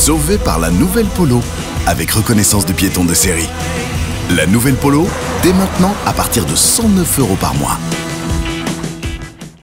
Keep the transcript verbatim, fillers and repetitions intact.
Sauvé par la nouvelle Polo, avec reconnaissance de piéton de série. La nouvelle Polo, dès maintenant à partir de cent neuf euros par mois.